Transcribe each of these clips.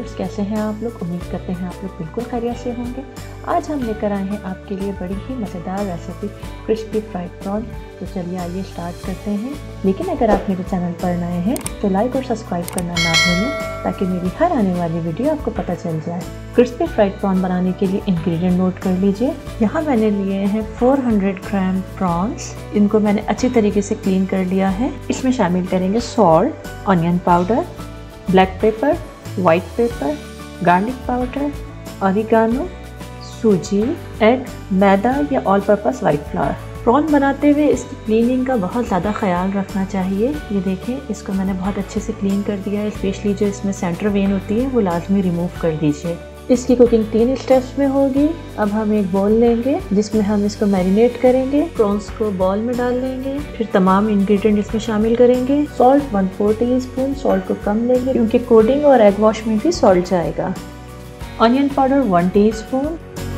Viewers, कैसे हैं आप लोग? उम्मीद करते हैं आप लोग बिल्कुल खैरियत से होंगे। आज हम लेकर आए हैं आपके लिए बड़ी ही मज़ेदार रेसिपी क्रिस्पी फ्राइड प्रॉन। तो चलिए आइए स्टार्ट करते हैं। लेकिन अगर आप मेरे चैनल पर नए हैं तो लाइक और सब्सक्राइब करना ना भूलें ताकि मेरी हर आने वाली वीडियो आपको पता चल जाए। क्रिस्पी फ्राइड प्रॉन बनाने के लिए इंग्रेडिएंट नोट कर लीजिए। यहाँ मैंने लिए हैं 400 ग्राम प्रॉन्स। इनको मैंने अच्छी तरीके से क्लीन कर लिया है। इसमें शामिल करेंगे salt, onion powder, black pepper, white pepper, garlic powder, oregano, सूजी, एग, मैदा या all purpose white flour. Prawn बनाते हुए इसकी क्लीनिंग का बहुत ज़्यादा ख्याल रखना चाहिए। ये देखें, इसको मैंने बहुत अच्छे से क्लीन कर दिया है। स्पेशली जो इसमें सेंटर वेन होती है वो लाजमी रिमूव कर दीजिए। इसकी कुकिंग 3 स्टेप्स में होगी। अब हम एक बाउल लेंगे जिसमें हम इसको मैरिनेट करेंगे। प्रॉन्स को बाउल में डाल लेंगे, फिर तमाम इंग्रेडिएंट इसमें शामिल करेंगे। सॉल्ट 1/4 टीस्पून, सॉल्ट को कम लेंगे क्योंकि कोडिंग और एग वॉश में भी सॉल्ट जाएगा। Onion powder 1 teaspoon,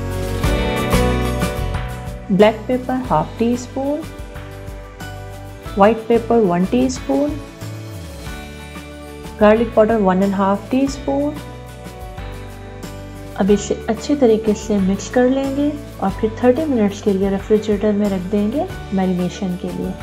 black pepper 1/2 teaspoon, white pepper 1 teaspoon, garlic powder 1.5 teaspoon. अब इसे अच्छी तरीके से मिक्स कर लेंगे और फिर 30 मिनट्स के लिए रेफ्रिजरेटर में रख देंगे मैरिनेशन के लिए।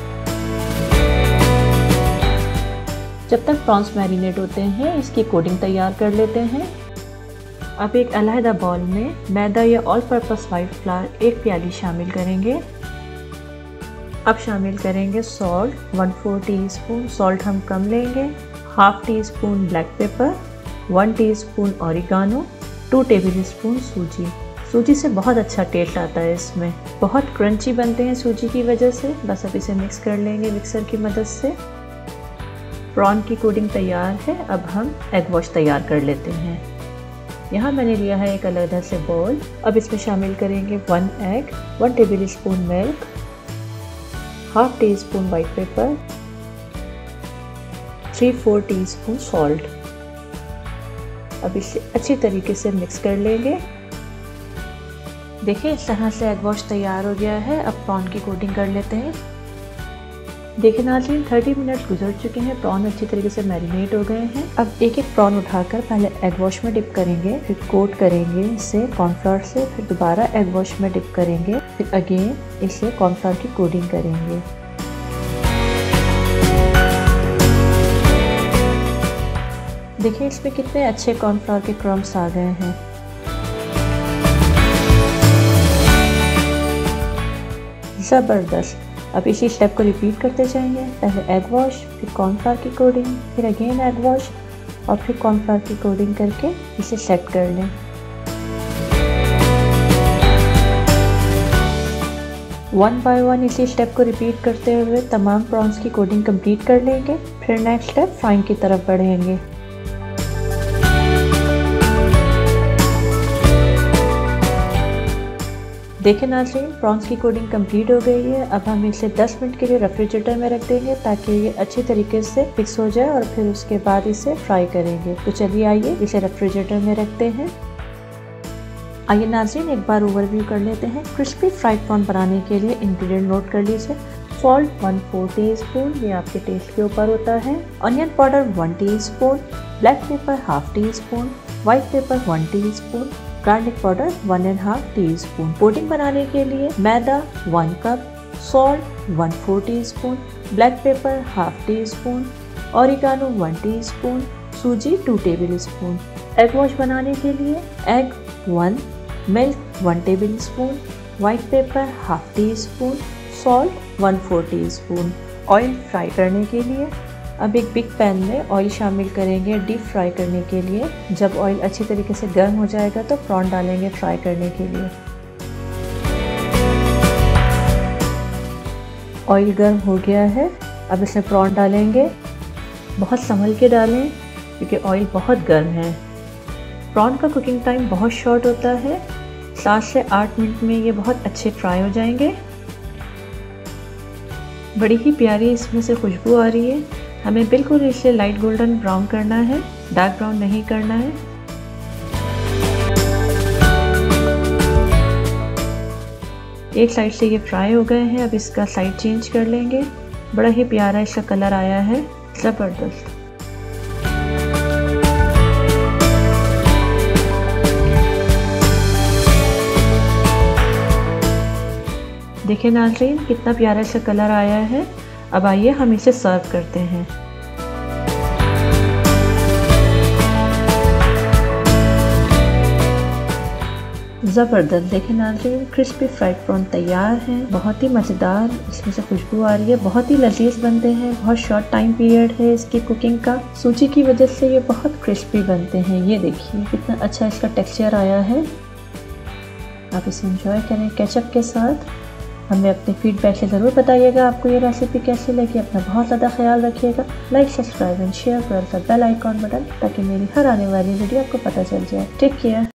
जब तक प्रॉन्स मैरिनेट होते हैं इसकी कोटिंग तैयार कर लेते हैं। अब एक अलहदा बाउल में मैदा या ऑल पर्पस वाइट फ्लावर 1 प्याली शामिल करेंगे। अब शामिल करेंगे सॉल्ट 1/4 टीस्पून, सॉल्ट हम कम लेंगे। 1/2 teaspoon black pepper, 1 teaspoon oregano, 2 tablespoon सूजी। सूजी से बहुत अच्छा टेस्ट आता है, इसमें बहुत क्रंची बनते हैं सूजी की वजह से। बस अब इसे मिक्स कर लेंगे मिक्सर की मदद से। प्रॉन की कोटिंग तैयार है। अब हम एग वॉश तैयार कर लेते हैं। यहाँ मैंने लिया है एक अलग से बाउल। अब इसमें शामिल करेंगे 1 egg, 1 tablespoon milk, 1/2 teaspoon white pepper, 3/4 teaspoon salt. अब इसे अच्छी तरीके से मिक्स कर लेंगे। देखिए इस तरह से एग वॉश तैयार हो गया है। अब प्रॉन की कोटिंग कर लेते हैं। देखिए नाज़रीन, 30 मिनट गुजर चुके हैं। प्रॉन अच्छी तरीके से मैरिनेट हो गए हैं। अब एक एक प्रॉन उठाकर पहले एग वॉश में डिप करेंगे, फिर कोट करेंगे इसे कॉर्नफ्लावर से, फिर दोबारा एग वॉश में डिप करेंगे, फिर अगेन इसे कॉर्नफ्लावर की कोटिंग करेंगे। देखिए इसमें कितने अच्छे कॉर्नफ्लावर के क्रम्स आ गए हैं। ज़बरदस्त। अब इसी स्टेप को रिपीट करते जाएंगे। पहले एग वॉश, फिर कॉर्नफ्लावर की कोटिंग, फिर अगेन एग वॉश और फिर कॉर्नफ्लावर की कोटिंग करके इसे सेट कर लें। वन बाय वन इसी स्टेप को रिपीट करते हुए तमाम प्रॉन्स की कोटिंग कंप्लीट कर लेंगे। फिर नेक्स्ट स्टेप फ्राइंग की तरफ बढ़ेंगे। देखें नाज़रीन, प्रॉन्स की कोटिंग कंप्लीट हो गई है। अब हम इसे 10 मिनट के लिए रेफ्रिजरेटर में रख देंगे ताकि ये अच्छी तरीके से फिक्स हो जाए और फिर उसके बाद इसे फ्राई करेंगे। तो चलिए आइए इसे रेफ्रिजरेटर में रखते हैं। आइए नाज़रीन एक बार ओवरव्यू कर लेते हैं। क्रिस्पी फ्राइड प्रॉन बनाने के लिए इंग्रेडिएंट नोट कर लीजिए। सॉल्ट 1/4 टीस्पून, ये आपके टेस्ट के ऊपर होता है। Onion powder 1 teaspoon, black pepper 1/2 teaspoon, white pepper 1 teaspoon, garlic powder 1.5 teaspoon. Coating बनाने के लिए मैदा 1 cup, salt 1/4 teaspoon, black pepper 1/2 teaspoon, oregano 1 teaspoon, सूजी 2 टेबल स्पून। एग वॉश बनाने के लिए egg 1, milk 1 tablespoon, white pepper 1/2 teaspoon, salt 1/4 teaspoon. Oil fry करने के लिए अब एक बिग पैन में ऑयल शामिल करेंगे डीप फ्राई करने के लिए। जब ऑयल अच्छी तरीके से गर्म हो जाएगा तो प्रॉन डालेंगे फ्राई करने के लिए। ऑयल गर्म हो गया है। अब इसमें प्रॉन डालेंगे। बहुत संभल के डालें क्योंकि ऑयल बहुत गर्म है। प्रॉन का कुकिंग टाइम बहुत शॉर्ट होता है। 7 से 8 मिनट में ये बहुत अच्छे फ्राई हो जाएंगे। बड़ी ही प्यारी इसमें से खुशबू आ रही है। हमें बिल्कुल इसे लाइट गोल्डन ब्राउन करना है, डार्क ब्राउन नहीं करना है। एक साइड से ये फ्राई हो गए हैं। अब इसका साइड चेंज कर लेंगे। बड़ा ही प्यारा इसका कलर आया है, ज़बरदस्त। देखिए नाज़रीन कितना प्यारा सा कलर आया है। अब आइए हम इसे सर्व करते हैं। ज़बरदस्त, देखिए नाज़रीन क्रिस्पी फ्राइड प्रॉन तैयार हैं। बहुत ही मज़ेदार इसमें से खुशबू आ रही है। बहुत ही लजीज बनते हैं। बहुत शॉर्ट टाइम पीरियड है इसकी कुकिंग का। सूजी की वजह से ये बहुत क्रिस्पी बनते हैं। ये देखिए कितना अच्छा इसका टेक्सचर आया है। आप इसे एंजॉय करें केचप के साथ। हमें अपने फीडबैक से ज़रूर बताइएगा आपको ये रेसिपी कैसी लगी। अपना बहुत ज़्यादा ख्याल रखिएगा। लाइक, सब्सक्राइब एंड शेयर कर बेल आइकॉन बटन ताकि मेरी हर आने वाली वीडियो आपको पता चल जाए। Take care.